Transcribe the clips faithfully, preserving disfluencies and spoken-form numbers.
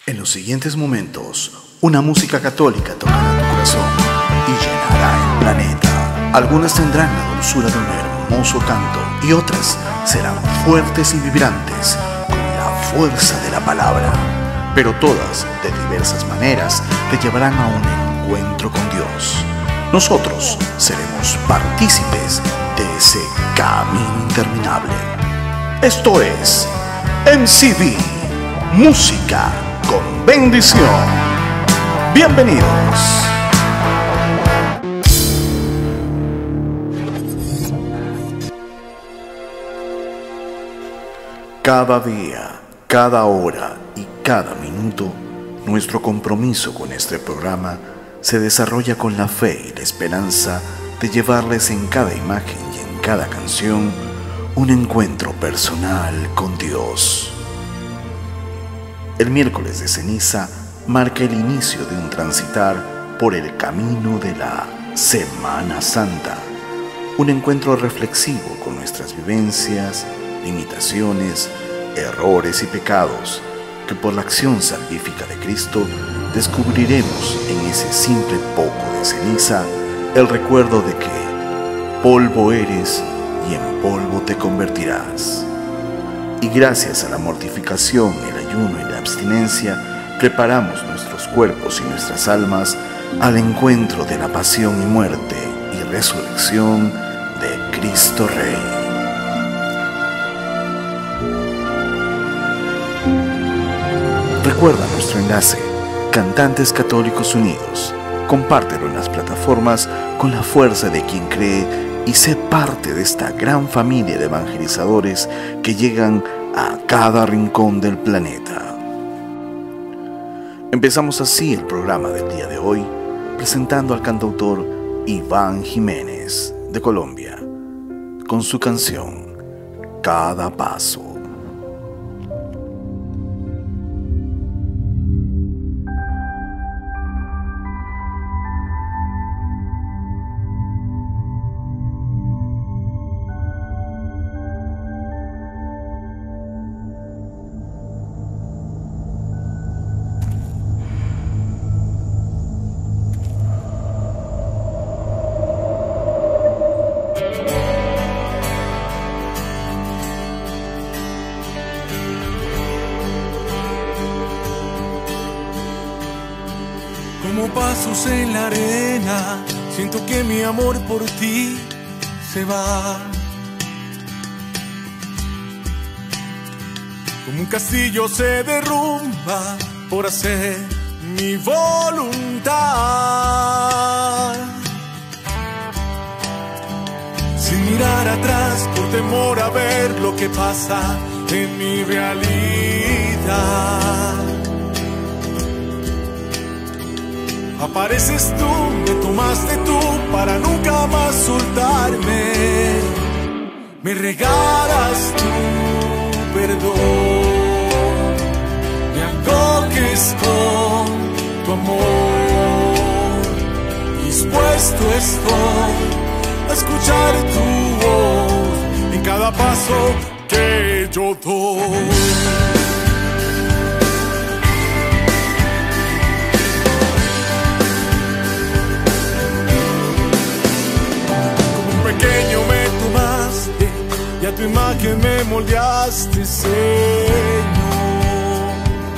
En los siguientes momentos, una música católica tocará tu corazón y llenará el planeta. Algunas tendrán la dulzura de un hermoso canto y otras serán fuertes y vibrantes con la fuerza de la palabra. Pero todas, de diversas maneras, te llevarán a un encuentro con Dios. Nosotros seremos partícipes de ese camino interminable. Esto es M C B, música con bendición. Bienvenidos. Cada día, cada hora y cada minuto, nuestro compromiso con este programa se desarrolla con la fe y la esperanza de llevarles en cada imagen y en cada canción un encuentro personal con Dios. El miércoles de ceniza marca el inicio de un transitar por el camino de la Semana Santa, un encuentro reflexivo con nuestras vivencias, limitaciones, errores y pecados que por la acción salvífica de Cristo descubriremos en ese simple poco de ceniza el recuerdo de que polvo eres y en polvo te convertirás. Y gracias a la mortificación, el ayuno y la abstinencia, preparamos nuestros cuerpos y nuestras almas al encuentro de la pasión y muerte y resurrección de Cristo Rey. Recuerda nuestro enlace, Cantantes Católicos Unidos. Compártelo en las plataformas con la fuerza de quien cree y sé parte de esta gran familia de evangelizadores que llegan a cada rincón del planeta. Empezamos así el programa del día de hoy, presentando al cantautor Iván Jiménez, de Colombia, con su canción Cada Paso. Como pasos en la arena, siento que mi amor por ti se va. Como un castillo se derrumba por hacer mi voluntad. Sin mirar atrás por temor a ver lo que pasa en mi realidad. Apareces tú, me tomaste tú para nunca más soltarme. Me regalas tu perdón, me acoges con tu amor. Dispuesto estoy a escuchar tu voz en cada paso que yo doy. Y a tu imagen me moldeaste, Señor.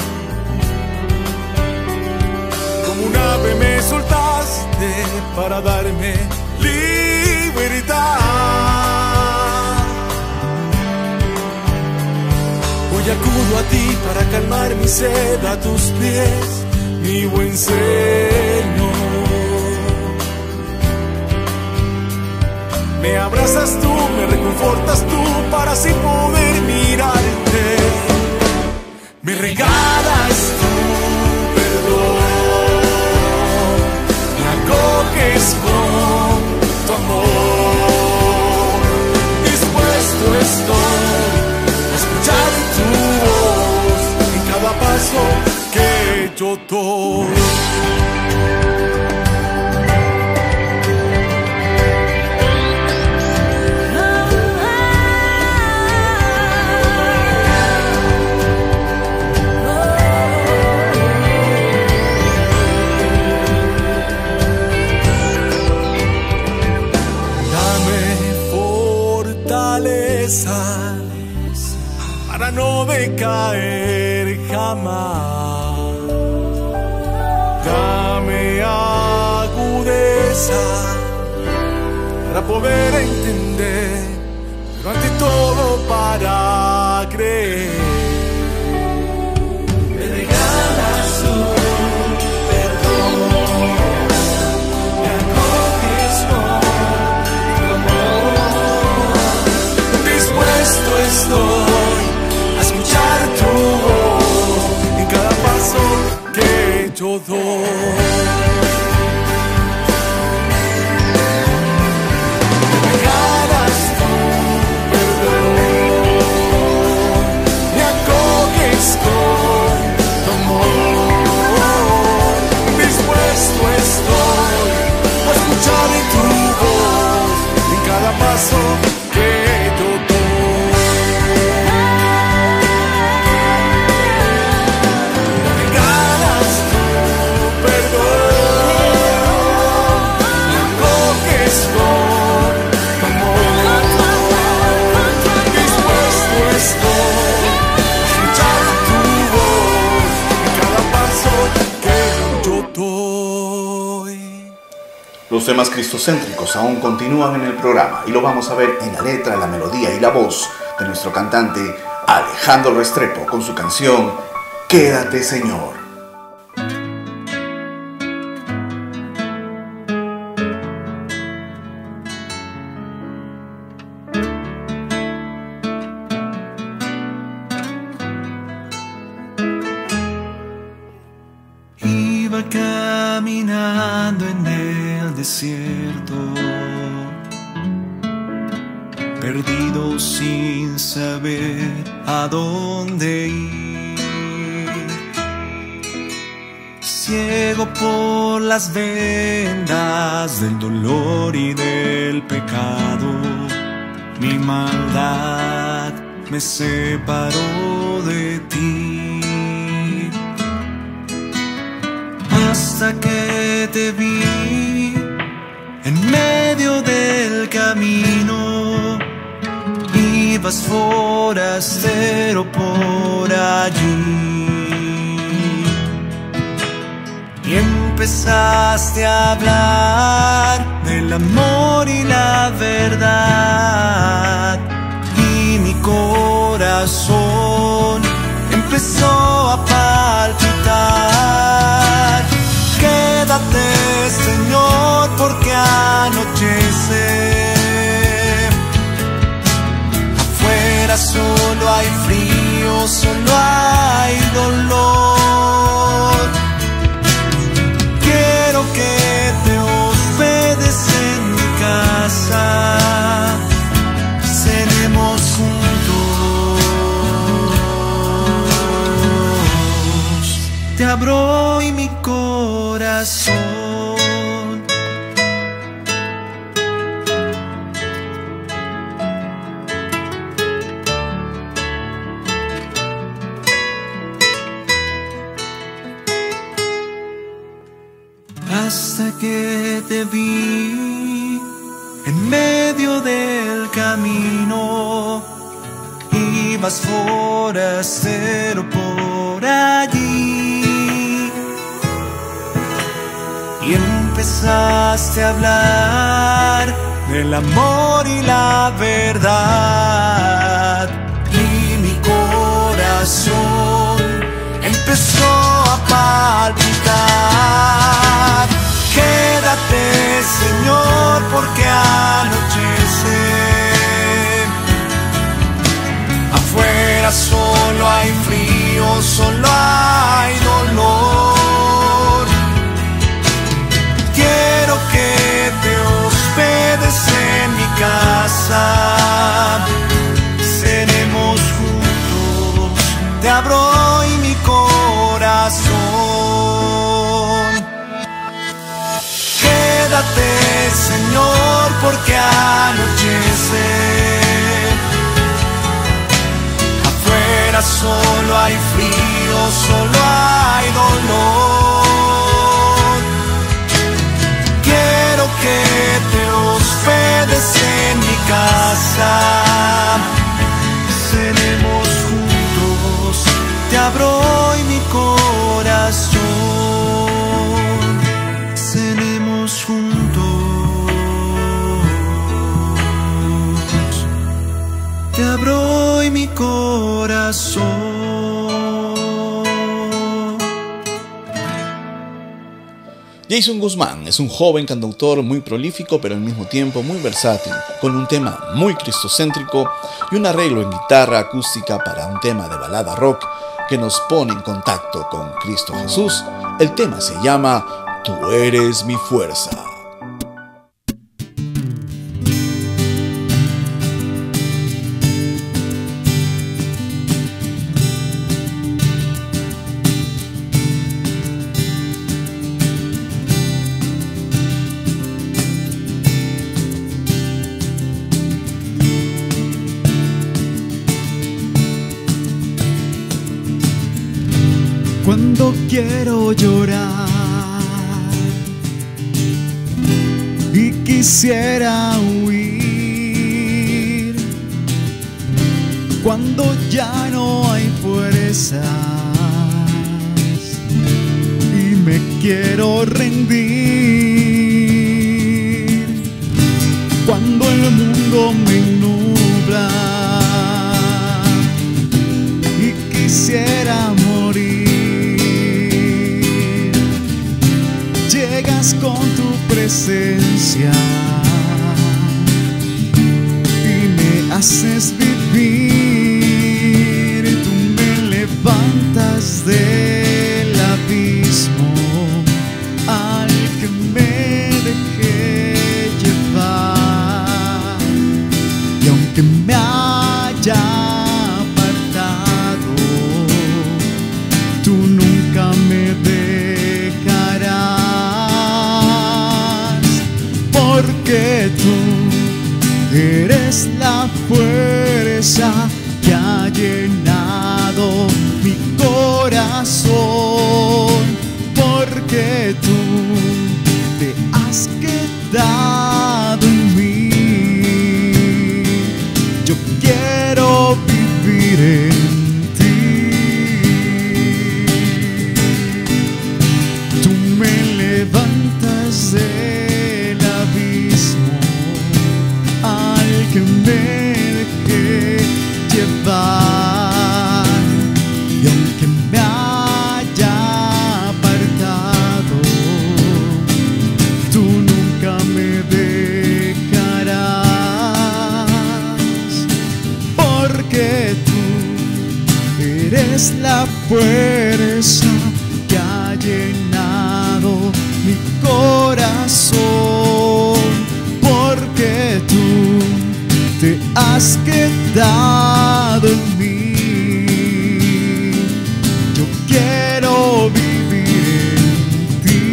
Como un ave me soltaste para darme libertad. Hoy acudo a ti para calmar mi sed, a tus pies, mi buen Señor. Me abrazas tú, me reconfortas tú, para así poder mirarte. Me regalas tu perdón, me acoges con tu amor. Dispuesto estoy a escuchar tu voz en cada paso que yo doy. caer jamás. Dame agudeza para poder entender, pero ante todo para creer. Me regalas tu perdón, me acoges con tu amor. Dispuesto estoy a escuchar tu voz en cada paso que yo doy. Paso que yo doy. Me regalas tu perdón, me acoges con tu amor. Dispuesto estoy a escuchar tu voz en cada paso que yo doy. Los temas cristocéntricos aún continúan en el programa y lo vamos a ver en la letra, la melodía y la voz de nuestro cantante Alejandro Restrepo con su canción Quédate, Señor. Iba caminando en el desierto, perdido sin saber a dónde ir, ciego por las vendas del dolor y del pecado. Mi maldad me separó de ti, hasta que te vi en medio del camino. Ibas forastero por allí y empezaste a hablar del amor y la verdad, y mi corazón empezó a palpitar. Quédate, Señor, porque anochece. Afuera solo hay frío, solo hay dolor. Quiero que te hospedes en mi casa, cenemos juntos. Te abro hoy mi corazón. Hasta que te vi en medio del camino, ibas forastero por allí y empezaste a hablar del amor y la verdad, y mi corazón empezó a palpitar. Quédate, Señor, porque anochece. Afuera solo hay frío, solo hay dolor. Quiero que te hospedes en mi casa, seremos juntos. Te abro hoy mi corazón. Quédate, Señor, porque anochece. Afuera solo hay frío, solo hay dolor. Quiero que te hospedes en mi casa, seremos juntos. abro hoy mi corazón, cenemos juntos. Te abro hoy mi corazón. Jason Guzmán es un joven cantautor muy prolífico, pero al mismo tiempo muy versátil, con un tema muy cristocéntrico y un arreglo en guitarra acústica para un tema de balada rock que nos pone en contacto con Cristo Jesús. El tema se llama Tú eres mi fuerza. Cuando quiero llorar y quisiera huir, cuando ya no hay fuerzas y me quiero rendir, cuando el mundo me nubla y quisiera morir, llegas con tu presencia y me haces vivir. Tú me levantas del abismo al que me dejé llevar, y aunque me haya apartado, tú nunca me dejarás. Porque tú eres la fuerza que ha llenado mi corazón. Porque tú te has quedado en mí. Yo quiero vivir en ti. Tú me levantas de que me dejé llevar, y aunque me haya apartado, tú nunca me dejarás. Porque tú eres la fuerza que ha llenado mi corazón. Porque tú te has quedado en mí. Yo quiero vivir en ti.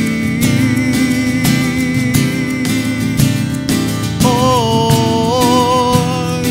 Hoy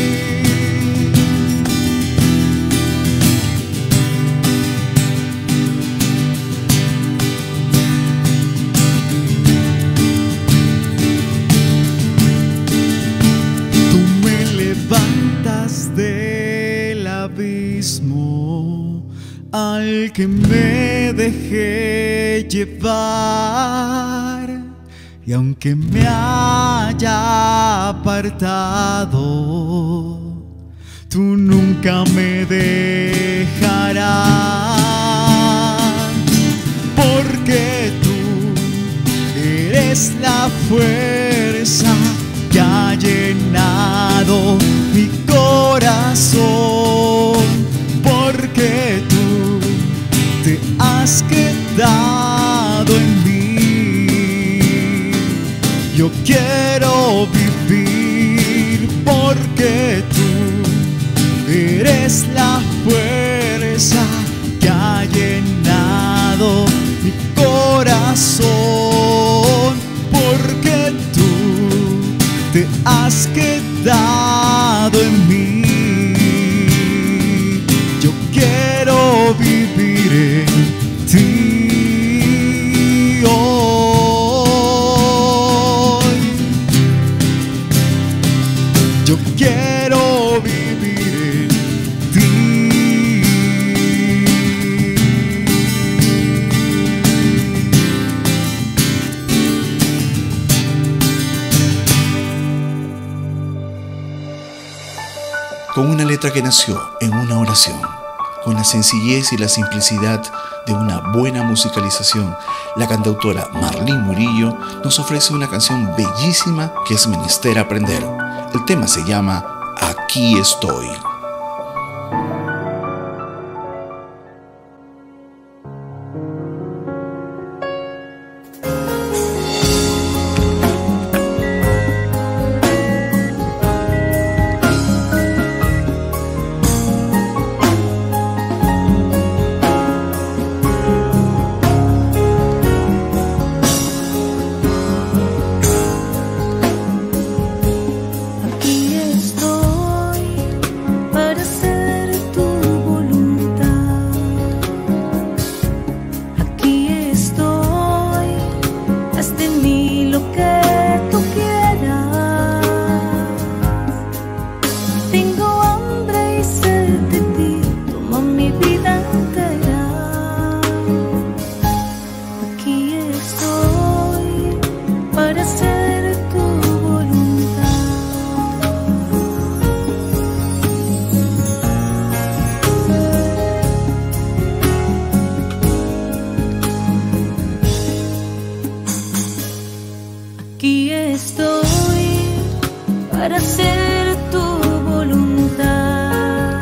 del abismo al que me dejé llevar, y aunque me haya apartado, tú nunca me dejarás. Porque tú eres la fuerza que ha llenado mi corazón. Porque tú te has quedado en mí. Yo quiero vivir. Porque tú eres la fuerza que ha llenado mi corazón. Porque tú te has quedado en mí. Yo quiero vivir en ti. Hoy yo quiero vivir en ti. letra que nació en una oración, con la sencillez y la simplicidad de una buena musicalización, la cantautora Marlene Murillo nos ofrece una canción bellísima que es menester aprender. El tema se llama Aquí estoy. Aquí estoy para hacer tu voluntad.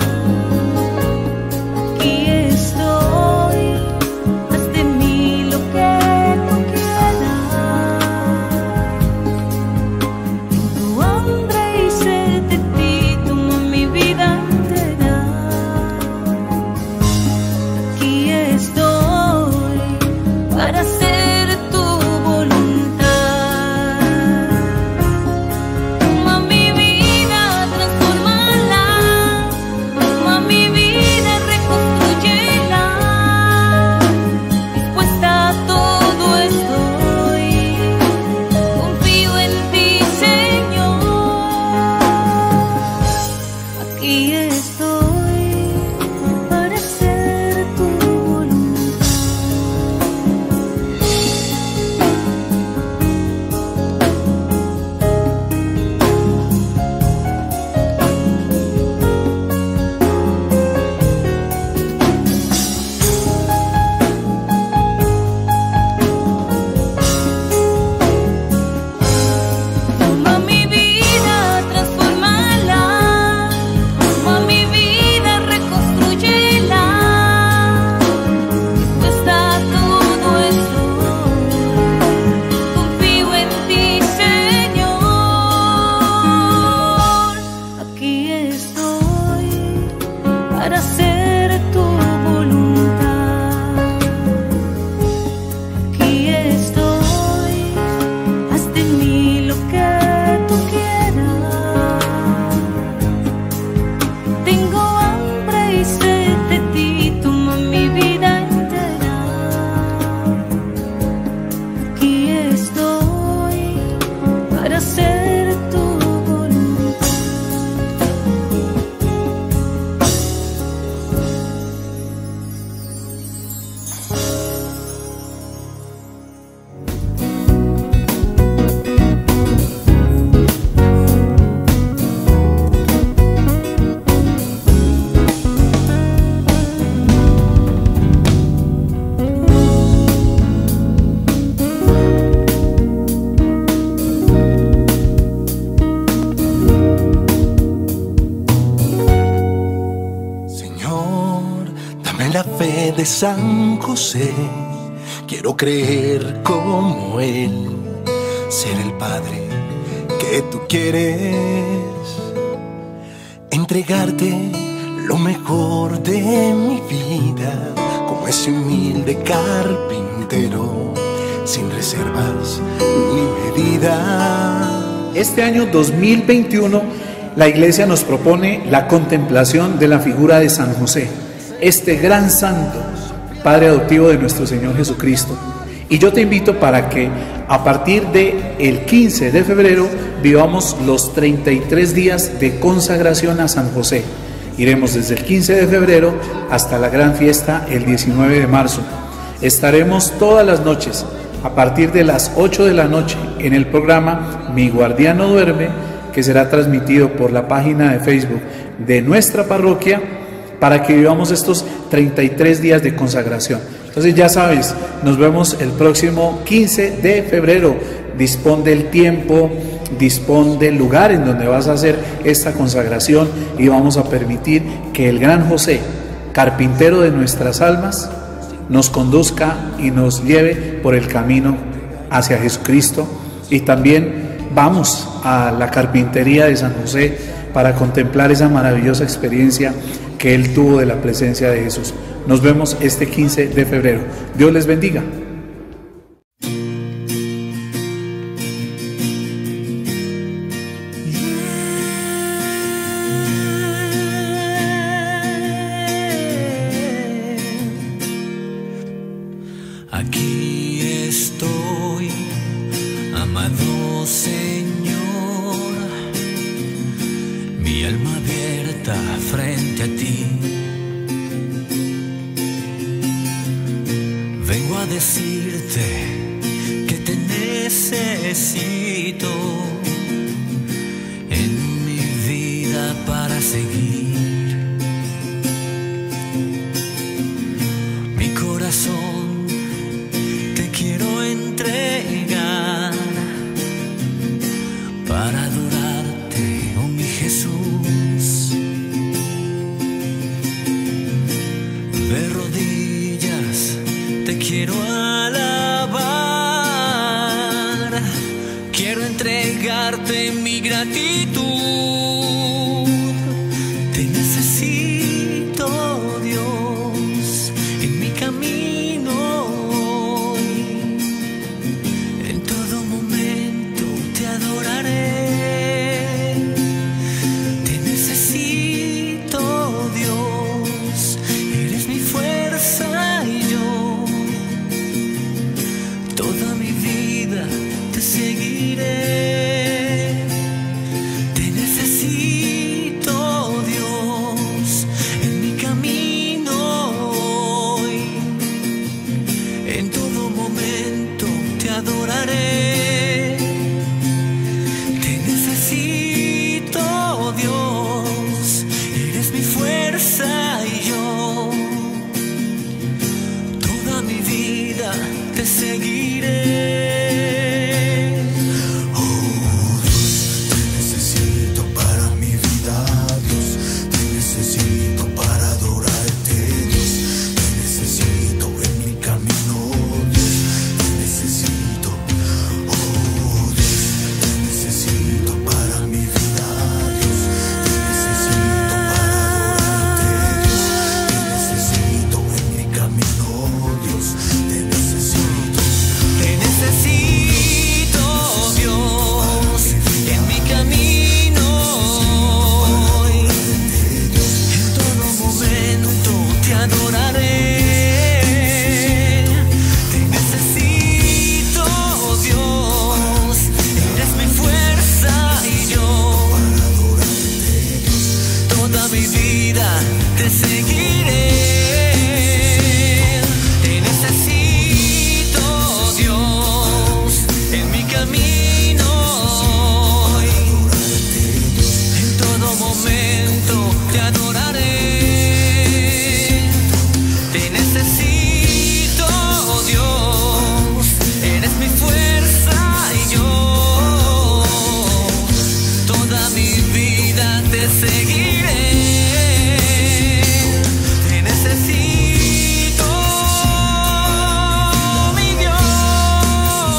Aquí estoy, haz de mí lo que tú quieras. Tengo hambre y sed de ti, toma mi vida entera. Aquí estoy para hacer tu voluntad. Para hacer tu voluntad. Aquí estoy, haz de mí lo que tú quieras. Tengo hambre y sed de ti, toma mi vida entera. Aquí estoy para hacer tu voluntad. La fe de San José, quiero creer como él, ser el padre que tú quieres, entregarte lo mejor de mi vida, como ese humilde carpintero, sin reservas ni medida. Este año dos mil veintiuno, la Iglesia nos propone la contemplación de la figura de San José, este gran santo, Padre adoptivo de nuestro Señor Jesucristo. Y yo te invito para que a partir del quince de febrero vivamos los treinta y tres días de consagración a San José. Iremos desde el quince de febrero hasta la gran fiesta el diecinueve de marzo. Estaremos todas las noches a partir de las ocho de la noche en el programa Mi Guardián no duerme, que será transmitido por la página de Facebook de nuestra parroquia para que vivamos estos treinta y tres días de consagración. Entonces ya sabes, nos vemos el próximo quince de febrero. Dispón del tiempo, dispón del lugar en donde vas a hacer esta consagración y vamos a permitir que el gran José, carpintero de nuestras almas, nos conduzca y nos lleve por el camino hacia Jesucristo. Y también vamos a la carpintería de San José para contemplar esa maravillosa experiencia que él tuvo de la presencia de Jesús. Nos vemos este quince de febrero. Dios les bendiga. Aquí estoy, amado Señor, mi alma abierta frente a ti. Vengo a decirte que te necesito en mi vida para seguir. Mi corazón te quiero entregar para adorarte, oh mi Jesús. De rodillas te quiero alabar, quiero entregarte mi gratitud. Te necesito, Dios, en mi camino hoy. En todo momento te adoraré. Te necesito, Dios, eres mi fuerza y yo toda mi vida te seguiré. Te necesito, Dios, en mi camino hoy. En todo momento te adoraré. Te necesito, Dios, eres mi fuerza y yo toda mi vida te seguiré. Oh Dios, te necesito para mi vida, Dios, te necesito para adorarte, Dios, te necesito en mi camino, Dios, te necesito, oh Dios, te necesito para mi vida, Dios, te necesito para adorarte, Dios, te necesito en mi camino, Dios, te necesito. Te necesito, Dios, en mi camino hoy. En todo momento te adoraré. Te necesito, Dios, eres mi fuerza y yo toda mi vida te seguiré. Te necesito, Dios, en mi camino hoy. En todo momento te adoraré. Te necesito, Dios, eres mi fuerza y yo toda mi vida te seguiré. Te necesito, mi Dios.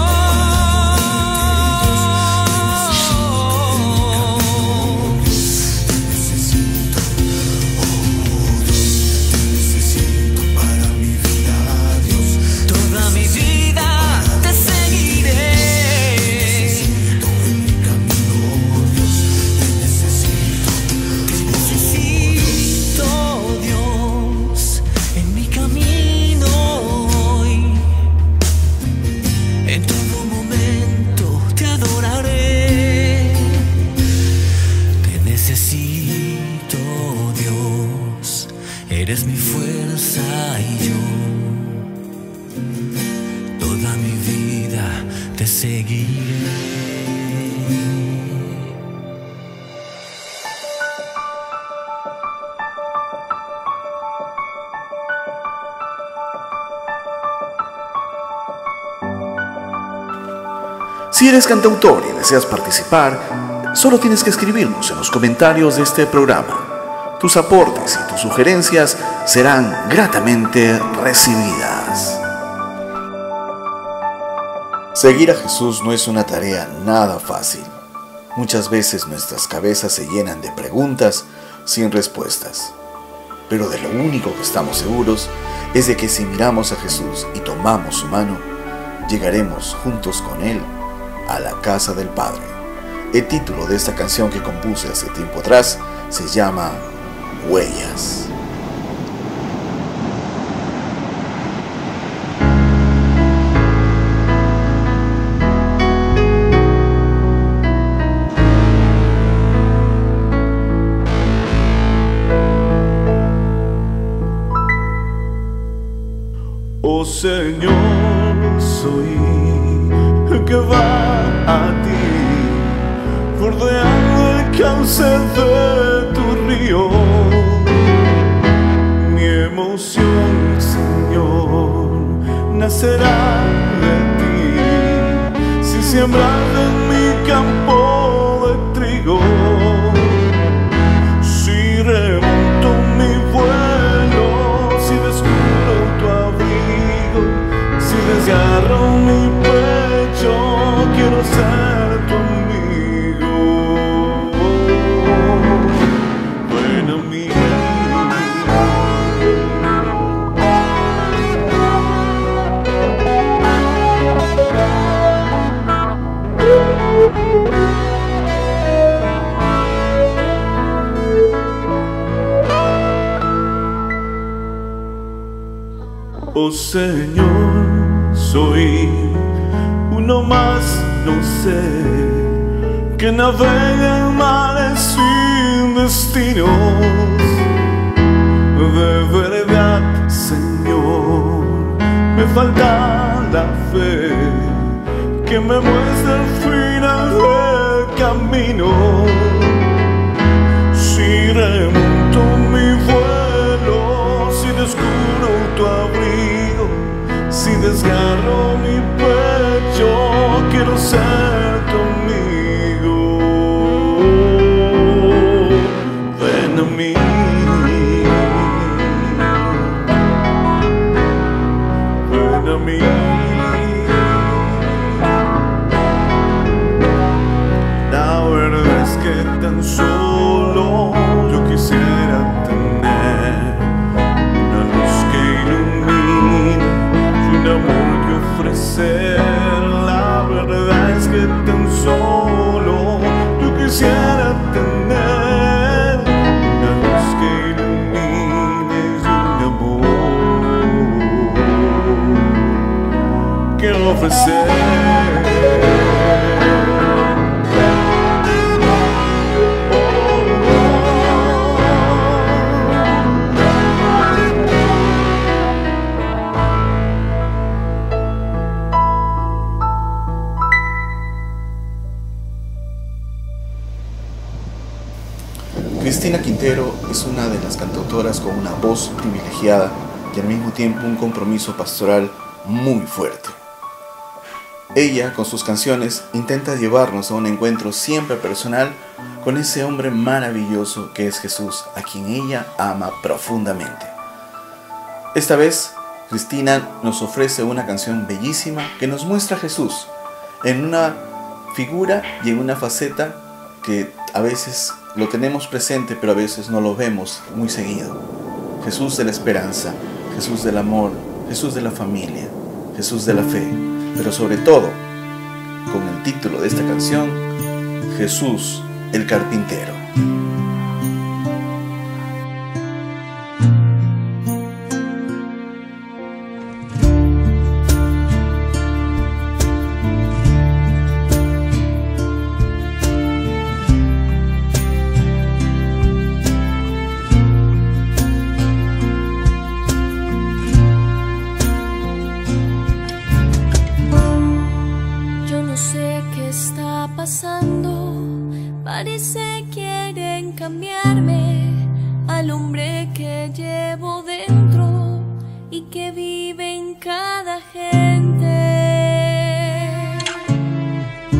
Te necesito, oh Dios, te necesito para mi vida, Dios. Toda mi vida te seguiré. Te necesito en mi camino, Dios, te necesito. Te necesito, Dios, en mi camino hoy. En todo momento te adoraré. Te necesito, Dios, eres mi fuerza y yo toda mi vida te seguiré. Si eres cantautor y deseas participar, solo tienes que escribirnos en los comentarios de este programa. Tus aportes y tus sugerencias serán gratamente recibidas. Seguir a Jesús no es una tarea nada fácil. Muchas veces nuestras cabezas se llenan de preguntas sin respuestas. Pero de lo único que estamos seguros es de que si miramos a Jesús y tomamos su mano, llegaremos juntos con Él a la casa del Padre. El título de esta canción que compuse hace tiempo atrás se llama Huellas. Oh Señor, soy el que va a ti, bordeando el cauce de tu río. Mi emoción, Señor, nacerá de ti, si siembras en mi campo de trigo, si remonto mi vuelo, si descubro tu abrigo, si desgarro mi pecho, quiero ser tu amigo. Ven a mí. Oh Señor, soy uno más, no sé, que navega en mares sin destinos. De verdad, Señor, me falta la fe que me muestra el final del camino. Si remonto mi vuelo, si descubro tu abrigo, si desgarro mi pecho, quiero ser tu amigo. Ven a mí. Ven a mí. La verdad es que tan solo yo quisiera tener una luz que ilumina y un amor que ofrecer. La verdad es que tan solo yo quisiera tener una luz que ilumine y un amor que ofrecer. Cristina Quintero es una de las cantautoras con una voz privilegiada y al mismo tiempo un compromiso pastoral muy fuerte. Ella, con sus canciones, intenta llevarnos a un encuentro siempre personal con ese hombre maravilloso que es Jesús, a quien ella ama profundamente. Esta vez, Cristina nos ofrece una canción bellísima que nos muestra a Jesús en una figura y en una faceta que a veces lo tenemos presente, pero a veces no lo vemos muy seguido. Jesús de la esperanza, Jesús del amor, Jesús de la familia, Jesús de la fe, pero sobre todo, con el título de esta canción, Jesús el carpintero. Parece quieren cambiarme al hombre que llevo dentro y que vive en cada gente.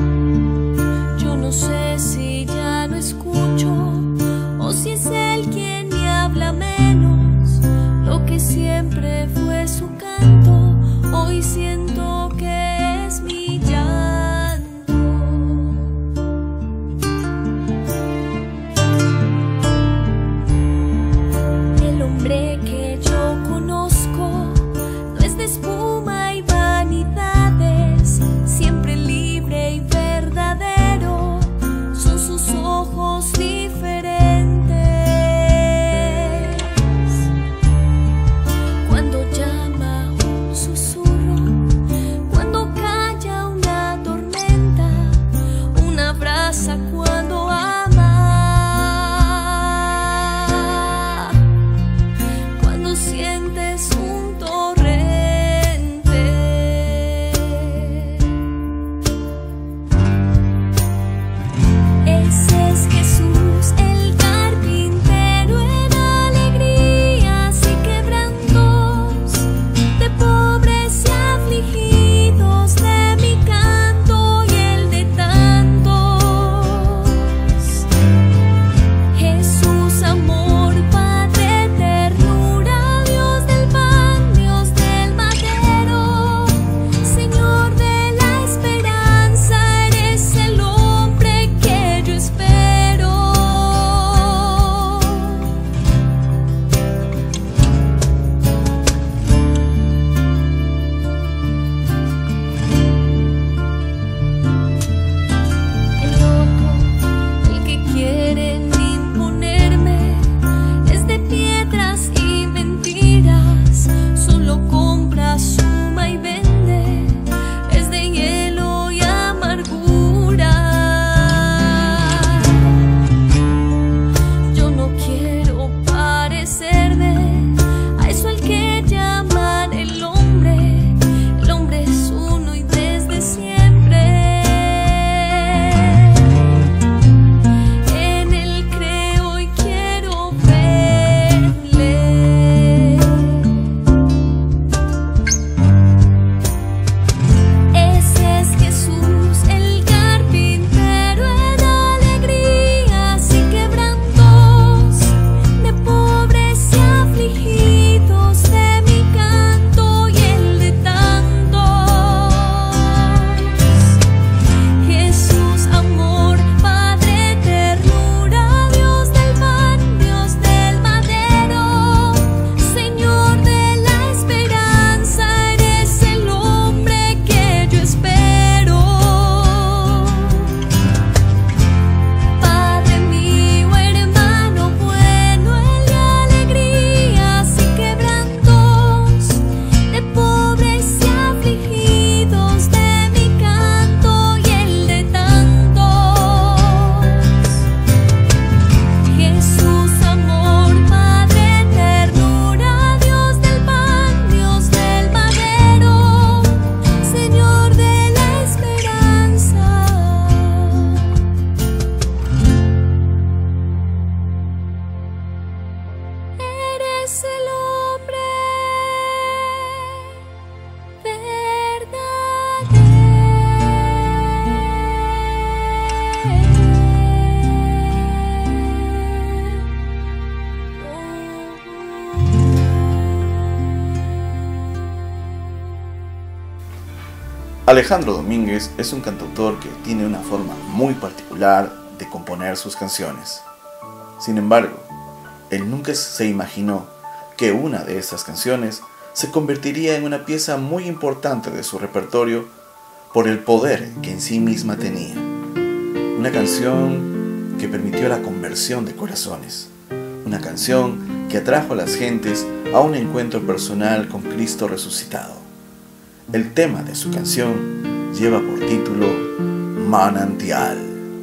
Alejandro Domínguez es un cantautor que tiene una forma muy particular de componer sus canciones. Sin embargo, él nunca se imaginó que una de estas canciones se convertiría en una pieza muy importante de su repertorio por el poder que en sí misma tenía. Una canción que permitió la conversión de corazones. Una canción que atrajo a las gentes a un encuentro personal con Cristo resucitado. El tema de su canción lleva por título Manantial.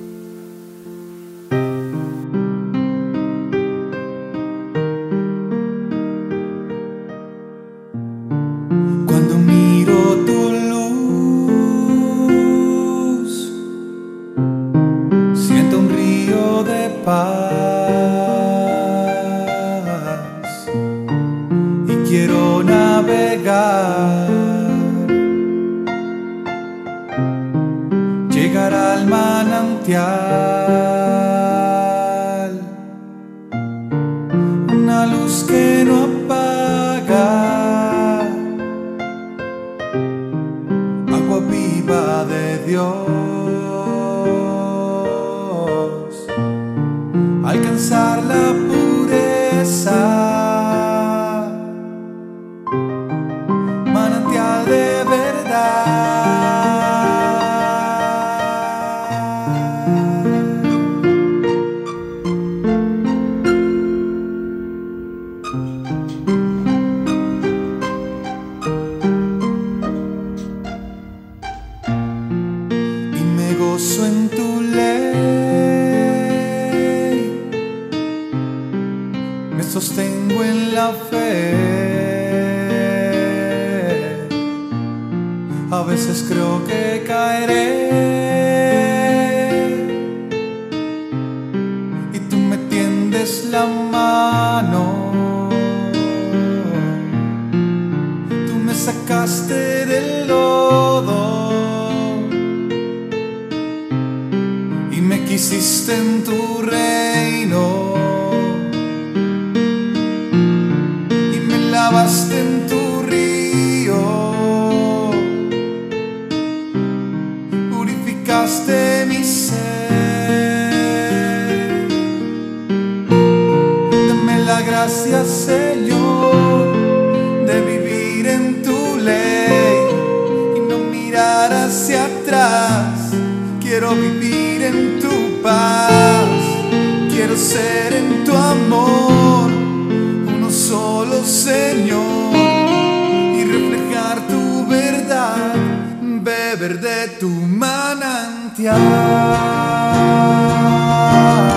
Cuando miro tu luz, siento un río de paz y quiero navegar, llegar al manantial, una luz que no apaga, agua viva de Dios, alcanzar la pureza, manantial de verdad. Gozo en tu ley, me sostengo en la fe. A veces creo que caeré y tú me tiendes la mano, tú me sacaste del lodo, me quisiste en tu reino y me lavaste en tu río, purificaste mi ser. Dame la gracia, Señor, de vivir en tu ley y no mirar hacia atrás. Quiero vivir en tu paz, quiero ser en tu amor, uno solo, Señor, y reflejar tu verdad, beber de tu manantial.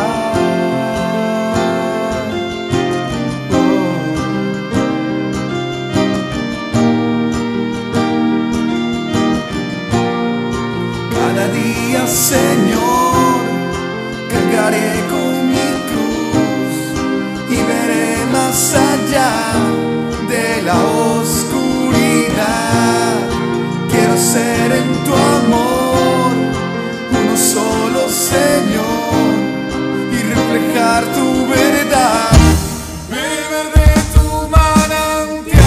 Señor, cargaré con mi cruz y veré más allá de la oscuridad. Quiero ser en tu amor, uno solo, Señor, y reflejar tu verdad. Beber de tu manantial.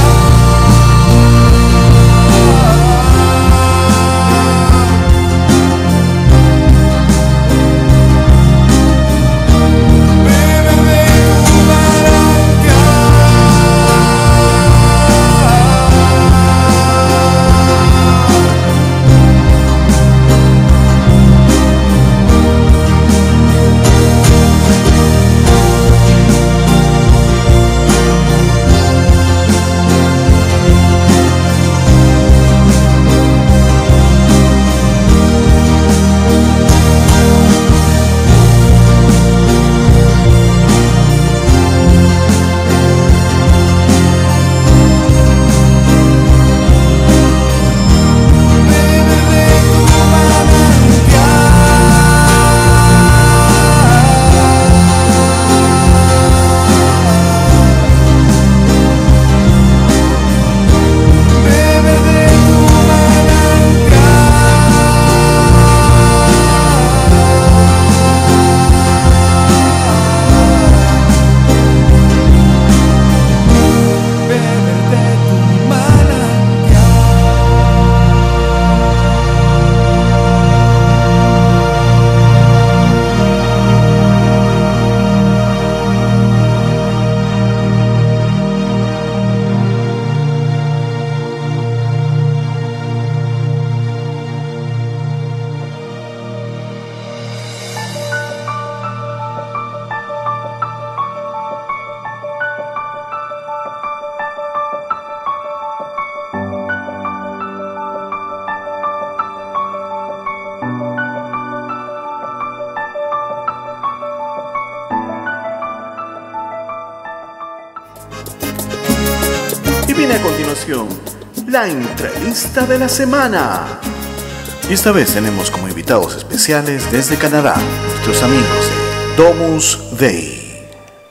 continuación, la entrevista de la semana. Y esta vez tenemos como invitados especiales desde Canadá, nuestros amigos de Domus Dei.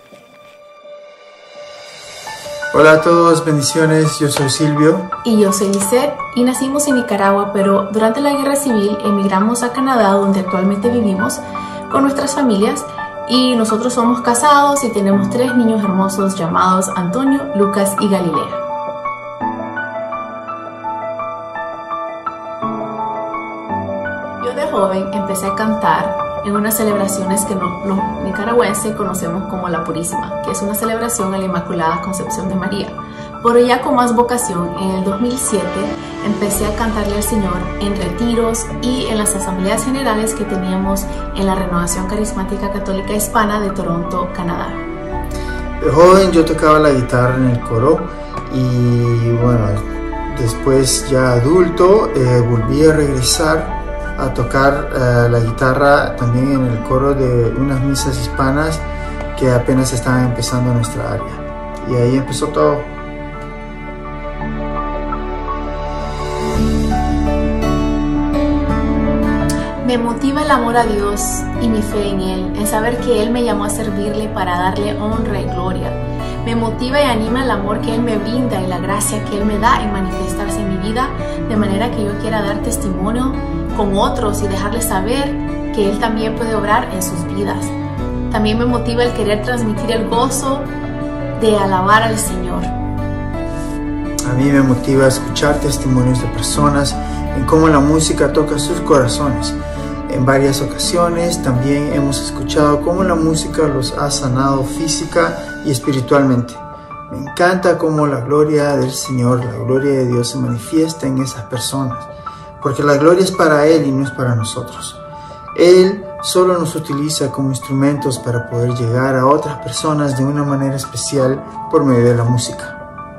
Hola a todos, bendiciones, yo soy Silvio. Y yo soy Lisette, y nacimos en Nicaragua, pero durante la Guerra Civil emigramos a Canadá, donde actualmente vivimos con nuestras familias, y nosotros somos casados y tenemos tres niños hermosos llamados Antonio, Lucas y Galilea. Yo de joven empecé a cantar en unas celebraciones que los nicaragüenses conocemos como la Purísima, que es una celebración a la Inmaculada Concepción de María. Pero ya con más vocación, en el dos mil siete empecé a cantarle al Señor en retiros y en las asambleas generales que teníamos en la Renovación Carismática Católica Hispana de Toronto, Canadá. De joven yo tocaba la guitarra en el coro y bueno, después ya adulto eh, volví a regresar a tocar uh, la guitarra también en el coro de unas misas hispanas que apenas estaban empezando en nuestra área. Y ahí empezó todo. Me motiva el amor a Dios y mi fe en Él, en saber que Él me llamó a servirle para darle honra y gloria. Me motiva y anima el amor que Él me brinda y la gracia que Él me da en manifestarse en mi vida, de manera que yo quiera dar testimonio con otros y dejarles saber que Él también puede obrar en sus vidas. También me motiva el querer transmitir el gozo de alabar al Señor. A mí me motiva escuchar testimonios de personas en cómo la música toca sus corazones. En varias ocasiones también hemos escuchado cómo la música los ha sanado física y espiritualmente. Me encanta cómo la gloria del Señor, la gloria de Dios se manifiesta en esas personas, porque la gloria es para Él y no es para nosotros. Él solo nos utiliza como instrumentos para poder llegar a otras personas de una manera especial por medio de la música.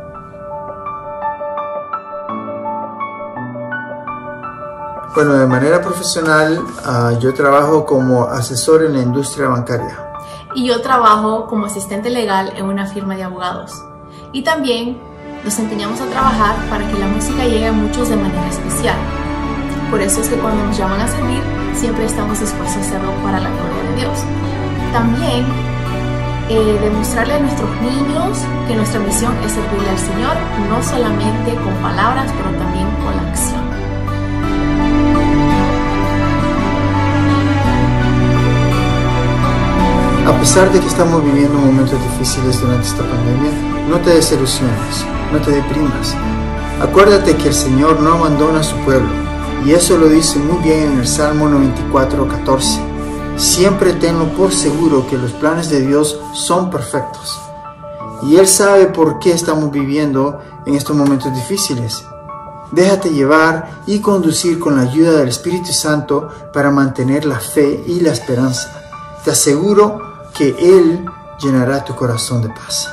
Bueno, de manera profesional, uh, yo trabajo como asesor en la industria bancaria. Y yo trabajo como asistente legal en una firma de abogados. Y también nos empeñamos a trabajar para que la música llegue a muchos de manera especial. Por eso es que cuando nos llaman a servir, siempre estamos dispuestos a hacerlo para la gloria de Dios. También eh, demostrarle a nuestros niños que nuestra misión es servirle al Señor, no solamente con palabras, pero también con la acción. A pesar de que estamos viviendo momentos difíciles durante esta pandemia, no te desilusiones, no te deprimas. Acuérdate que el Señor no abandona a su pueblo, y eso lo dice muy bien en el Salmo noventa y cuatro, catorce. Siempre tenlo por seguro que los planes de Dios son perfectos. Y Él sabe por qué estamos viviendo en estos momentos difíciles. Déjate llevar y conducir con la ayuda del Espíritu Santo para mantener la fe y la esperanza. Te aseguro que Él llenará tu corazón de paz.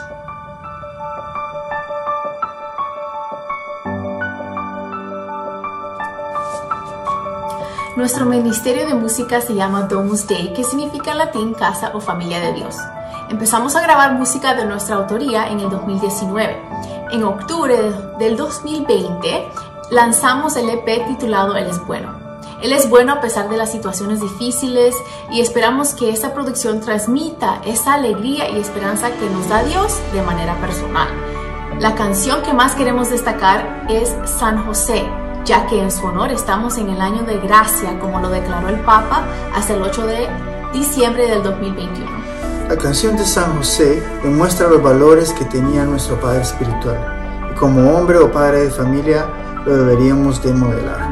Nuestro ministerio de música se llama Domus Dei, que significa en latín casa o familia de Dios. Empezamos a grabar música de nuestra autoría en el dos mil diecinueve. En octubre del dos mil veinte lanzamos el E P titulado Él es bueno. Él es bueno a pesar de las situaciones difíciles y esperamos que esta producción transmita esa alegría y esperanza que nos da Dios de manera personal. La canción que más queremos destacar es San José, ya que en su honor estamos en el año de gracia, como lo declaró el Papa, hasta el ocho de diciembre del dos mil veintiuno. La canción de San José demuestra los valores que tenía nuestro Padre espiritual y como hombre o padre de familia lo deberíamos de modelar.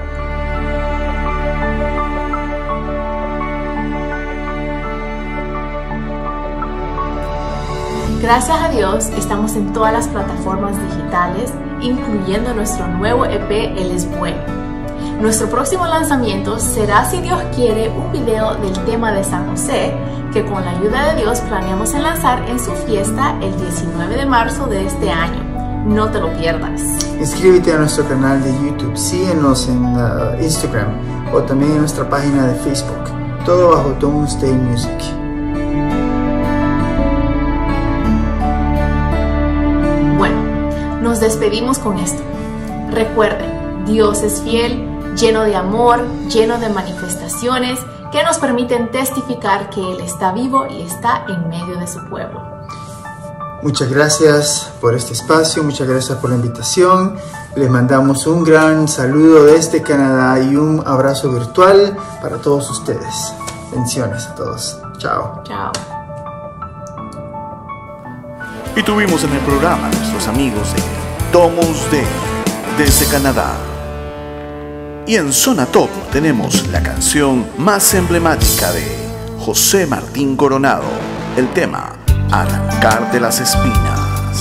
Gracias a Dios estamos en todas las plataformas digitales, incluyendo nuestro nuevo E P Él es bueno. Nuestro próximo lanzamiento será, si Dios quiere, un video del tema de San José, que con la ayuda de Dios planeamos en lanzar en su fiesta el diecinueve de marzo de este año. No te lo pierdas. Inscríbete a nuestro canal de YouTube, síguenos en uh, Instagram o también en nuestra página de Facebook, todo bajo Domus Dei Music. Bueno, nos despedimos con esto. Recuerden, Dios es fiel, lleno de amor, lleno de manifestaciones que nos permiten testificar que Él está vivo y está en medio de su pueblo. Muchas gracias por este espacio, muchas gracias por la invitación. Les mandamos un gran saludo desde Canadá y un abrazo virtual para todos ustedes. Bendiciones a todos. Chao. Chao. Y tuvimos en el programa a nuestros amigos de Domus Dei desde Canadá. Y en Zona Top tenemos la canción más emblemática de José Martín Coronado, el tema Arrancarte las espinas.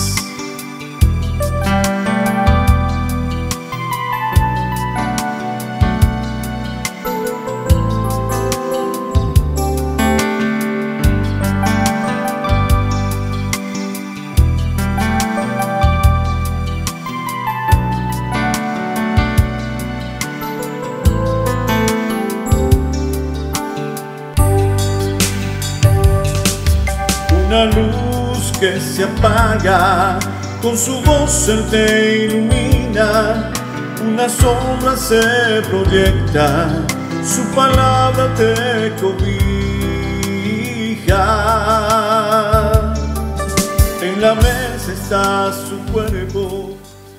Una luz que se apaga, con su voz Él te ilumina. Una sombra se proyecta, su palabra te cobija. En la mesa está su cuerpo.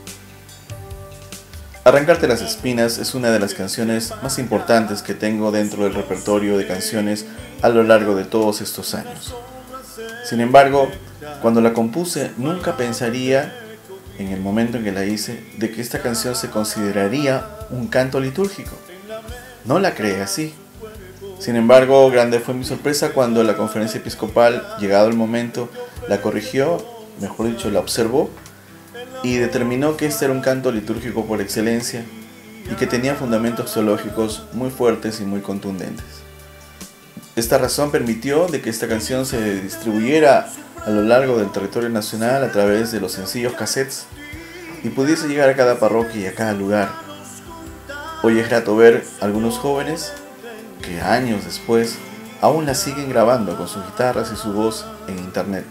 Arrancarte las espinas es una de las canciones más importantes que tengo dentro del repertorio de canciones a lo largo de todos estos años. Sin embargo, cuando la compuse, nunca pensaría, en el momento en que la hice, de que esta canción se consideraría un canto litúrgico. No la creé así. Sin embargo, grande fue mi sorpresa cuando la conferencia episcopal, llegado el momento, la corrigió, mejor dicho, la observó, y determinó que este era un canto litúrgico por excelencia y que tenía fundamentos teológicos muy fuertes y muy contundentes. Esta razón permitió de que esta canción se distribuyera a lo largo del territorio nacional a través de los sencillos cassettes y pudiese llegar a cada parroquia y a cada lugar. Hoy es grato ver a algunos jóvenes que años después aún la siguen grabando con sus guitarras y su voz en internet.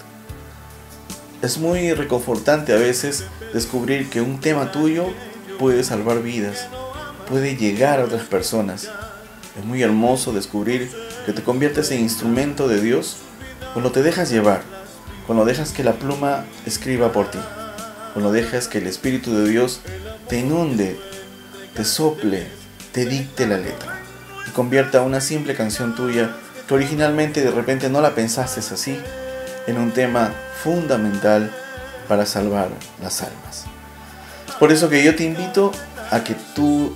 Es muy reconfortante a veces descubrir que un tema tuyo puede salvar vidas, puede llegar a otras personas. Es muy hermoso descubrir que te conviertes en instrumento de Dios cuando te dejas llevar, cuando dejas que la pluma escriba por ti, cuando dejas que el Espíritu de Dios te inunde, te sople, te dicte la letra y convierta una simple canción tuya que originalmente de repente no la pensaste así, en un tema fundamental para salvar las almas. Es por eso que yo te invito a que tú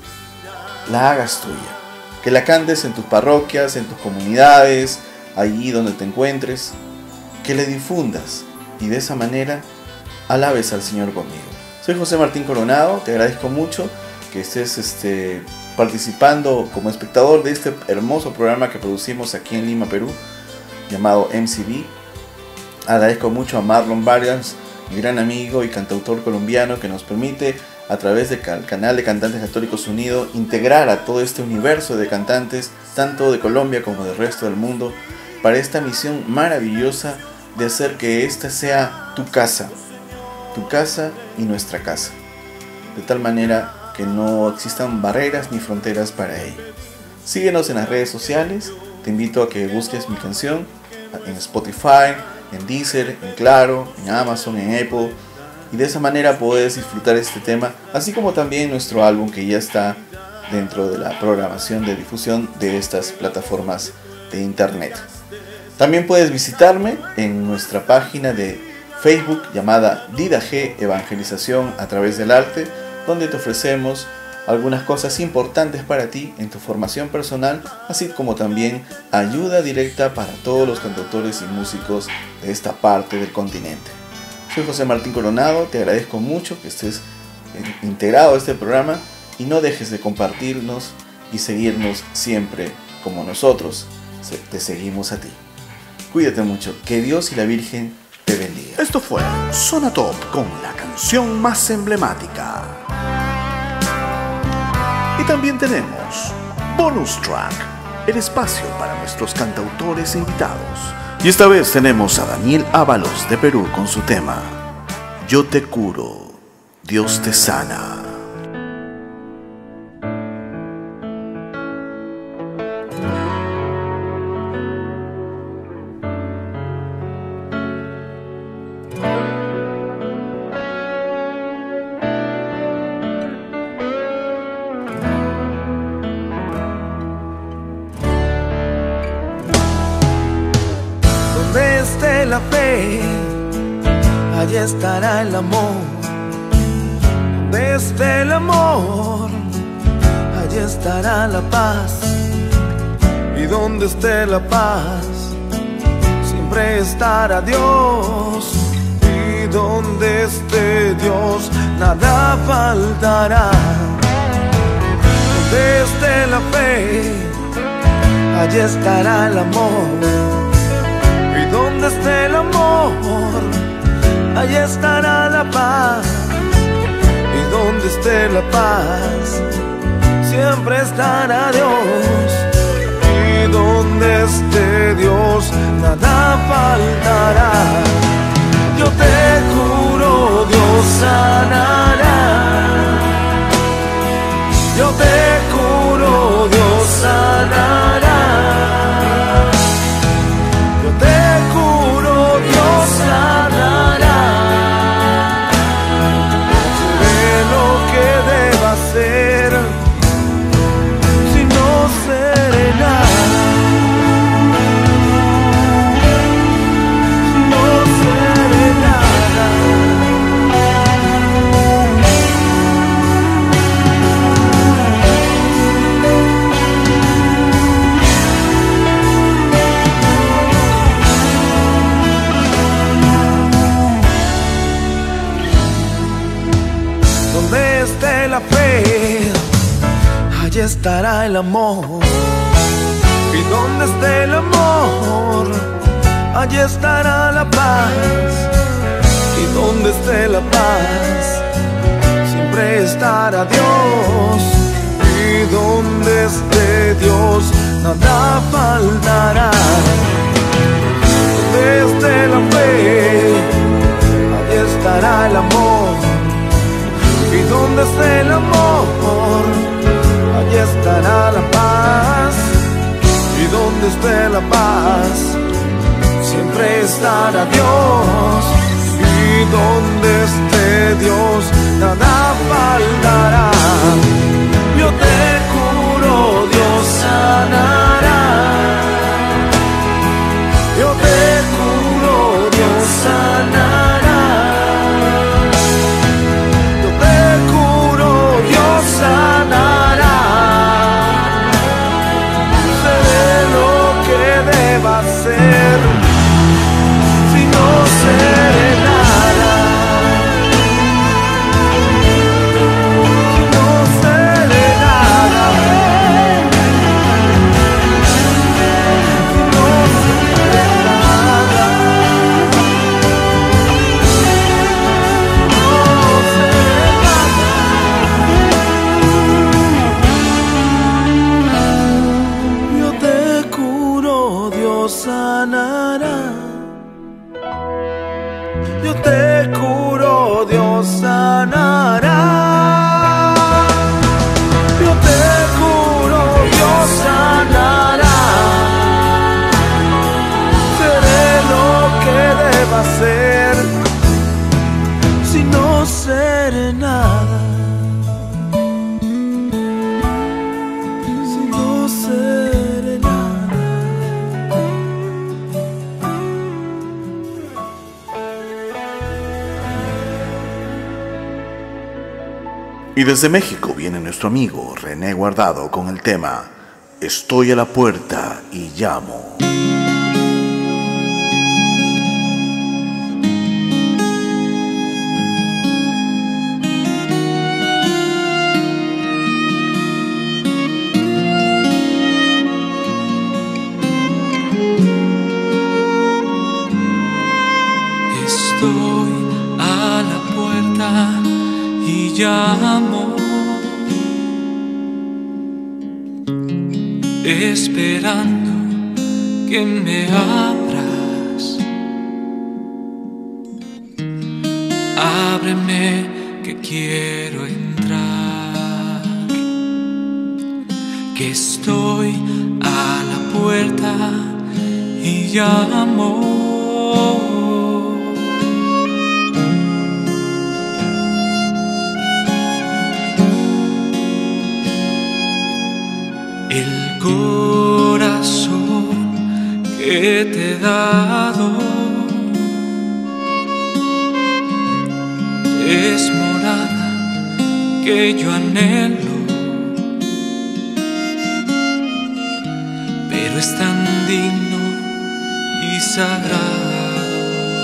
la hagas tuya, que la cantes en tus parroquias, en tus comunidades, allí donde te encuentres, que le difundas y de esa manera alabes al Señor conmigo. Soy José Martín Coronado, te agradezco mucho que estés este, participando como espectador de este hermoso programa que producimos aquí en Lima, Perú, llamado M C B. Agradezco mucho a Marlon Vargas, mi gran amigo y cantautor colombiano, que nos permite a través del canal de Cantantes Católicos Unidos integrar a todo este universo de cantantes, tanto de Colombia como del resto del mundo, para esta misión maravillosa de hacer que esta sea tu casa, tu casa y nuestra casa, de tal manera que no existan barreras ni fronteras para ello. Síguenos en las redes sociales, te invito a que busques mi canción en Spotify, en Deezer, en Claro, en Amazon, en Apple, y de esa manera puedes disfrutar este tema, así como también nuestro álbum que ya está dentro de la programación de difusión de estas plataformas de internet. También puedes visitarme en nuestra página de Facebook llamada Dida G Evangelización a través del arte, donde te ofrecemos algunas cosas importantes para ti en tu formación personal, así como también ayuda directa para todos los cantautores y músicos de esta parte del continente. Soy José Martín Coronado, te agradezco mucho que estés integrado a este programa y no dejes de compartirnos y seguirnos siempre como nosotros te seguimos a ti. Cuídate mucho, que Dios y la Virgen te bendiga. Esto fue Zona Top con la canción más emblemática. Y también tenemos Bonus Track, el espacio para nuestros cantautores invitados. Y esta vez tenemos a Daniel Ábalos de Perú con su tema Yo te curo. Dios te sana. Donde esté la fe, allí estará el amor. Donde esté el amor, allí estará la paz. Y donde esté la paz, siempre estará Dios. Y donde esté Dios, nada faltará. Donde esté la fe, allí estará el amor. Y donde esté el amor, allí estará la paz. Y donde esté la paz, siempre estará Dios. Y donde esté Dios, nada faltará. Yo te juro, Dios sanará. Yo te juro, Dios sanará. Yo te juro, Dios sanará. Seré lo que deba ser, si no seré nada. Si no seré nada. Donde esté la fe, allí estará el amor. Y donde esté el amor, allí estará la paz. Y donde esté la paz, siempre estará Dios. Y donde esté Dios, nada faltará. Donde esté la fe, allí estará el amor. Y donde esté el amor, allí estará la paz. Y donde esté la paz, siempre estará Dios. Y donde esté Dios, nada faltará. Yo te juro, Dios sanará. Yo te juro, Dios sanará. Yo te juro, Dios sanará. Seré lo que deba ser, si no seré nada. Si no seré nada. Si no seré nada. No seré nada. Yo te juro, Dios sanará. Yo te juro, Dios sanará. Yo te juro, Dios sanará. Seré lo que deba ser, si no seré nada. Si no seré nada. Y desde México viene nuestro amigo René Guardado con el tema Estoy a la puerta y llamo. Estoy a la puerta y llamo, esperando que me abras. Ábreme, que quiero entrar, que estoy a la puerta y llamo. El corazón que te he dado es morada que yo anhelo, pero es tan digno y sagrado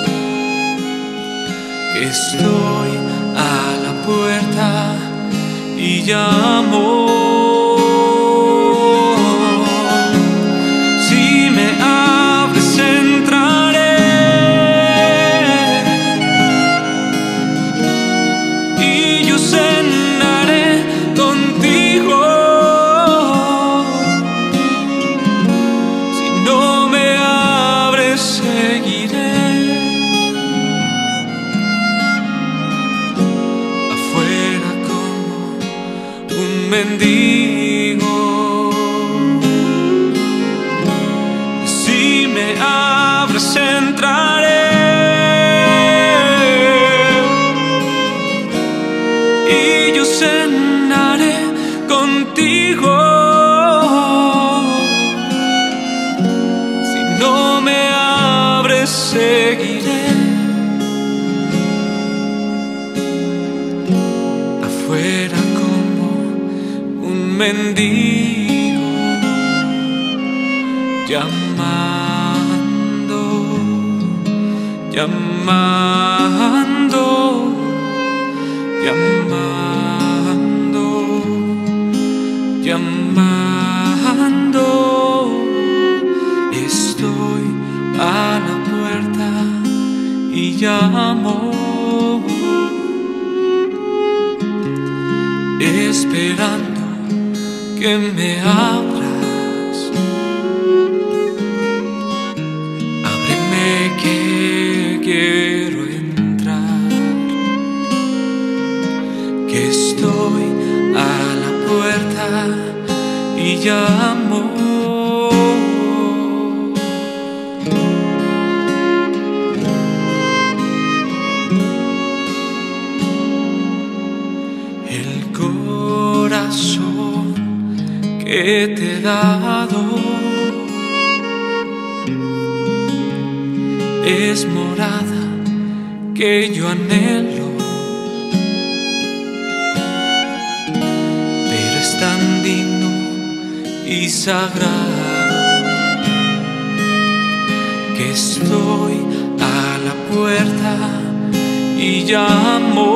que estoy a la puerta y llamo. Mendigo, si me abres entraré y yo cenaré contigo. Si no me abres seguiré afuera mendigo, llamando, llamando, llamando, llamando. Estoy a la puerta y llamo, esperando que me abras. Ábreme que quiero entrar, que estoy a la puerta y llamo. El corazón que te he dado es morada que yo anhelo, pero es tan digno y sagrado que estoy a la puerta y llamo.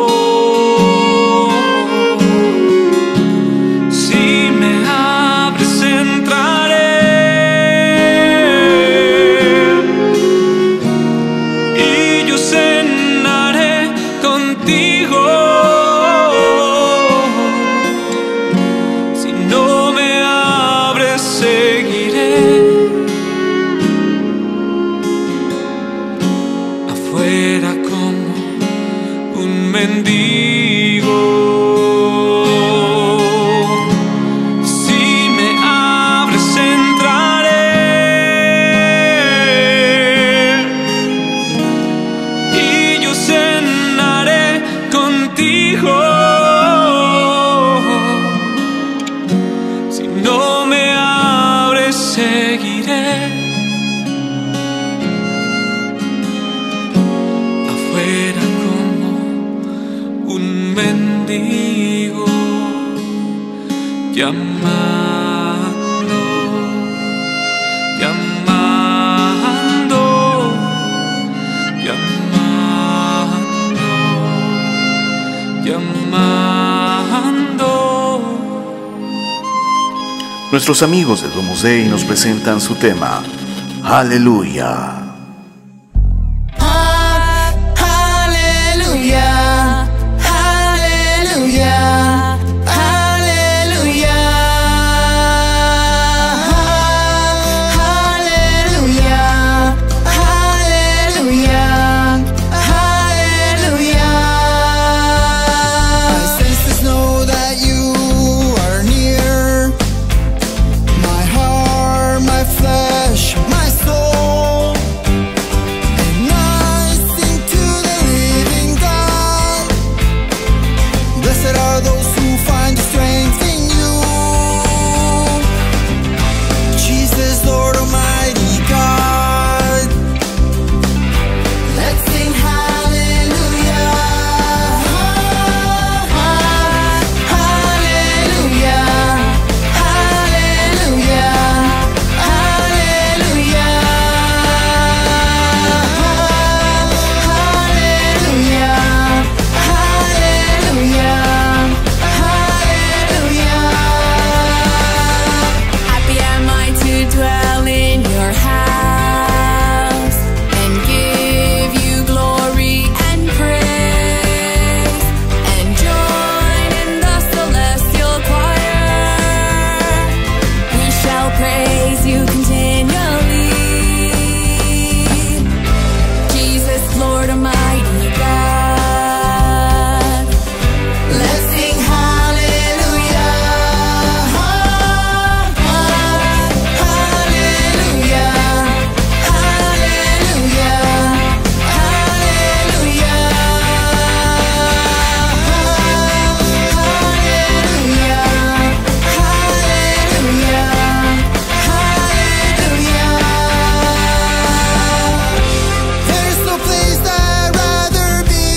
Mendigo, si me abres entraré y yo cenaré contigo. Si no me abres seguiré afuera mendigo, llamando, llamando, llamando, llamando. Nuestros amigos de Domus Dei nos presentan su tema, Aleluya. to find strength in you. Jesus, Lord Almighty God. Let's sing hallelujah. Hallelujah. Hallelujah. Hallelujah. Hallelujah. Hallelujah. Hallelujah. Happy am I to dwell in your house and give you glory and praise and join in the celestial choir. We shall praise you continually. Jesus, Lord Almighty God. Let's sing hallelujah. Hallelujah. Hallelujah. Hallelujah. Hallelujah. Hallelujah. Hallelujah. There's no place I'd rather be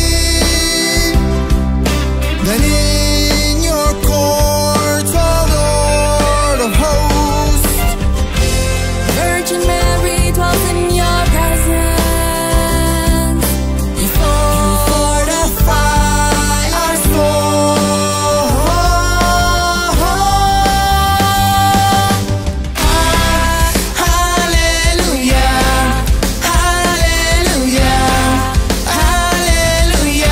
than in your courts, oh Lord of hosts. Virgin Mary dwells in your presence. You fortify our soul. Hallelujah. Hallelujah. Hallelujah.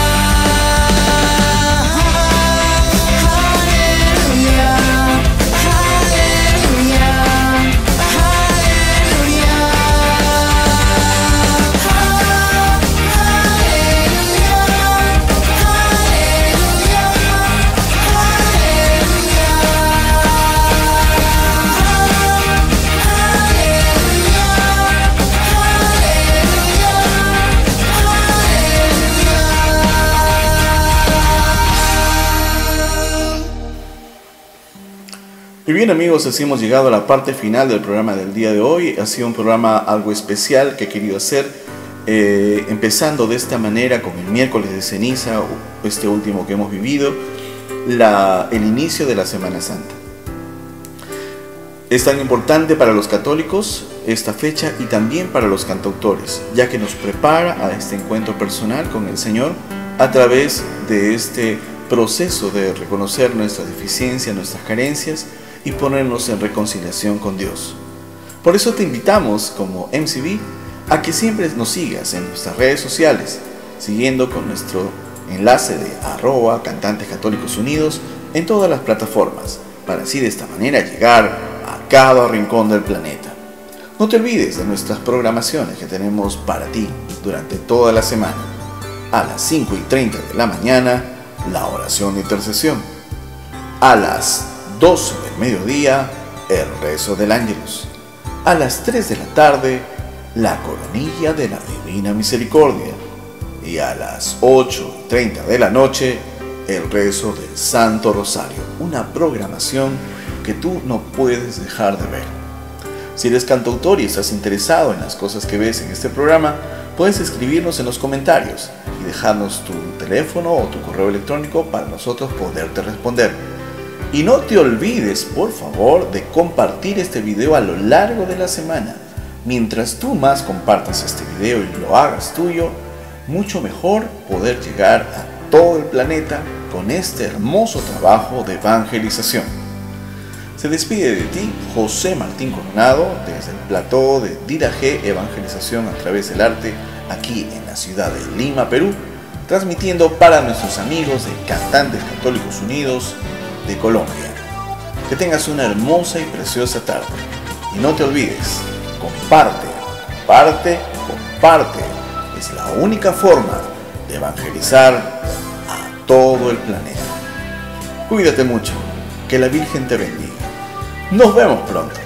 Y bien amigos, así hemos llegado a la parte final del programa del día de hoy. Ha sido un programa algo especial que he querido hacer, eh, empezando de esta manera con el miércoles de ceniza, este último que hemos vivido, la, el inicio de la Semana Santa. Es tan importante para los católicos esta fecha y también para los cantautores, ya que nos prepara a este encuentro personal con el Señor a través de este proceso de reconocer nuestra deficiencia, nuestras carencias y ponernos en reconciliación con Dios. Por eso te invitamos como M C B a que siempre nos sigas en nuestras redes sociales, siguiendo con nuestro enlace de arroba Cantantes Católicos Unidos en todas las plataformas, para así de esta manera llegar a cada rincón del planeta. No te olvides de nuestras programaciones que tenemos para ti durante toda la semana. A las cinco y treinta de la mañana, la oración de intercesión. A las doce del mediodía, el rezo del Ángelus. A las tres de la tarde, la coronilla de la Divina Misericordia. Y a las ocho y treinta de la noche, el rezo del Santo Rosario. Una programación que tú no puedes dejar de ver. Si eres cantautor y estás interesado en las cosas que ves en este programa, puedes escribirnos en los comentarios y dejarnos tu teléfono o tu correo electrónico para nosotros poderte responder. Y no te olvides, por favor, de compartir este video a lo largo de la semana. Mientras tú más compartas este video y lo hagas tuyo, mucho mejor poder llegar a todo el planeta con este hermoso trabajo de evangelización. Se despide de ti José Martín Coronado desde el plató de Dira G Evangelización a través del arte, aquí en la ciudad de Lima, Perú, transmitiendo para nuestros amigos de Cantantes Católicos Unidos de Colombia. Que tengas una hermosa y preciosa tarde. Y no te olvides, comparte, comparte, comparte. Es la única forma de evangelizar a todo el planeta. Cuídate mucho, que la Virgen te bendiga. Nos vemos pronto.